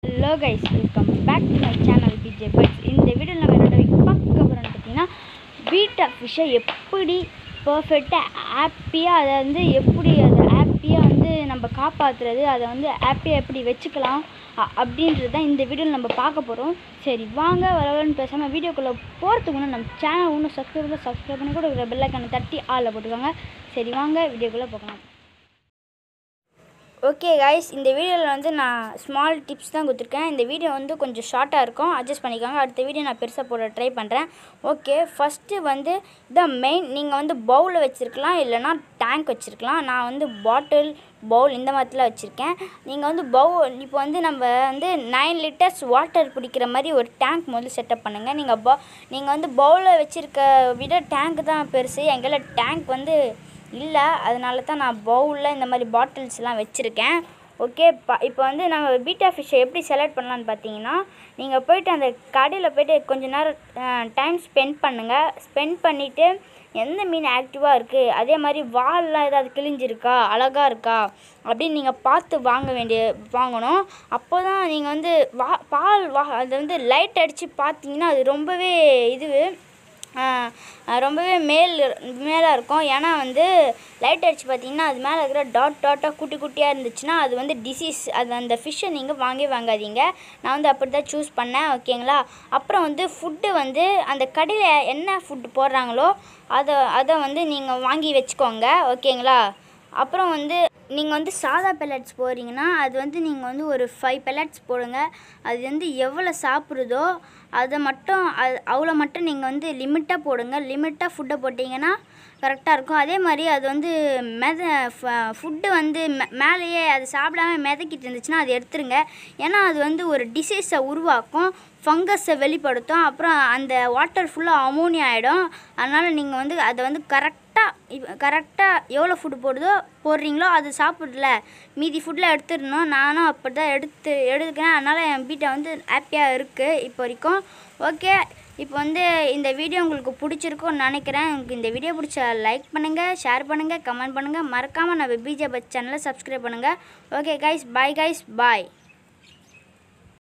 Hello guys, welcome back to my channel BJ Buds. இந்த வீடியோவில் நம்ம என்ன பார்க்க போகிறோம்னு பார்த்தீங்கன்னா, பீட்டா ஃபிஷ்ஷை எப்படி பர்ஃபெக்டாக ஹாப்பியாக அதை வந்து எப்படி அதை ஹாப்பியாக வந்து நம்ம காப்பாற்றுறது, அதை வந்து ஹாப்பியாக எப்படி வச்சுக்கலாம் அப்படின்றது தான் இந்த வீடியோவில் நம்ம பார்க்க போகிறோம். சரி வாங்க, வரவன்னு பேசாமல் வீடியோக்குள்ளே போகிறதுக்கு முன்னே நம்ம சேனல் இன்னும் சப்ஸ்கிரைப் பண்ணி கூட இருக்கிற பெல் ஐக்கானை தட்டி ஆளில் போட்டுக்கோங்க. சரி வாங்க வீடியோக்குள்ளே போகலாம். ஓகே கைஸ், இந்த வீடியோவில் வந்து நான் ஸ்மால் டிப்ஸ் தான் கொடுத்துருக்கேன். இந்த வீடியோ வந்து கொஞ்சம் ஷார்ட்டாக இருக்கும், அட்ஜஸ்ட் பண்ணிக்கோங்க. அடுத்த வீடியோ நான் பெருசாக போட ட்ரை பண்ணுறேன். ஓகே, ஃபஸ்ட்டு வந்து இதான் மெயின். நீங்கள் வந்து பவுலில் வச்சுருக்கலாம், இல்லைனா டேங்க் வச்சுருக்கலாம். நான் வந்து பாட்டில், பவுல் இந்த மாதிரிலாம் வச்சுருக்கேன். நீங்கள் வந்து இப்போ வந்து நம்ம வந்து 9 லிட்டர்ஸ் வாட்டர் பிடிக்கிற மாதிரி ஒரு டேங்க் முதல்ல செட்டப் பண்ணுங்கள். நீங்கள் வந்து பவுலில் வச்சுருக்க விட டேங்க் தான் பெருசு. எங்கள் டேங்க் வந்து இல்லை, அதனால தான் நான் பவுலில் இந்த மாதிரி பாட்டில்ஸ்லாம் வச்சுருக்கேன். ஓகே, இப்போ வந்து நம்ம பீட்டா ஃபிஷ்ஷை எப்படி செலக்ட் பண்ணலான்னு பார்த்தீங்கன்னா, நீங்கள் போய்ட்டு அந்த கடையில் போய்ட்டு கொஞ்சம் நேரம் டைம் ஸ்பெண்ட் பண்ணுங்கள். ஸ்பெண்ட் பண்ணிவிட்டு எந்த மீன் ஆக்டிவாக இருக்குது, அதே மாதிரி வால்லாம் ஏதாவது கிழிஞ்சிருக்கா, அழகாக இருக்கா அப்படின்னு நீங்கள் பார்த்து வாங்கணும். அப்போ தான் நீங்கள் வந்து அதை வந்து லைட் அடித்து பார்த்தீங்கன்னா அது ரொம்பவே மேலாக இருக்கும். ஏன்னா வந்து லைட் அடித்து பார்த்தீங்கன்னா அது மேலே இருக்கிற டாட்டாக குட்டியாக இருந்துச்சுன்னா அது வந்து டிசீஸ். அந்த ஃபிஷ்ஷை நீங்கள் வாங்காதீங்க. நான் வந்து அப்படி தான் சூஸ் பண்ணேன். ஓகேங்களா. அப்புறம் வந்து ஃபுட்டு வந்து அந்த கடையில் என்ன ஃபுட்டு போடுறாங்களோ அதை வந்து நீங்கள் வாங்கி வச்சுக்கோங்க. ஓகேங்களா. அப்புறம் வந்து நீங்கள் வந்து சாதா பெல்லட்ஸ் போடுறீங்கன்னா அது வந்து நீங்கள் வந்து ஒரு 5 பெல்லட்ஸ் போடுங்க. அது வந்து எவ்வளோ சாப்பிட்றதோ அவ்வளோ மட்டும் நீங்கள் வந்து லிமிட்டாக போடுங்க. லிமிட்டாக ஃபுட்டை போட்டிங்கன்னா கரெக்டாக இருக்கும். அதே மாதிரி அது வந்து ஃபுட்டு வந்து மேலேயே அது சாப்பிடாம மிதக்கிட்டு இருந்துச்சுன்னா அது எடுத்துருங்க. ஏன்னா அது வந்து ஒரு டிசீஸை உருவாக்கும், ஃபங்கஸை வெளிப்படுத்தும். அப்புறம் அந்த வாட்டர் ஃபுல்லாக அமோனியா ஆகிடும். அதனால் நீங்கள் வந்து அதை வந்து கரெக்டாக எவ்வளோ ஃபுட்டு போடுறீங்களோ அது சாப்பிடல மீதி ஃபுட்டில் எடுத்துடணும். நானும் அப்படி தான் எடுக்கிறேன். அதனால் என் வீட்டை வந்து ஹாப்பியாக இருக்குது இப்போ வரைக்கும். ஓகே, இப்போ வந்து இந்த வீடியோ உங்களுக்கு பிடிச்சிருக்கும்னு நினைக்கிறேன். உங்களுக்கு இந்த வீடியோ பிடிச்சா லைக் பண்ணுங்கள், ஷேர் பண்ணுங்கள், கமெண்ட் பண்ணுங்கள். மறக்காமல் நம்ம பிஜே பட்ஸ் சேனலை சப்ஸ்கிரைப் பண்ணுங்கள். ஓகே கைஸ், பாய் கைஸ், பாய்.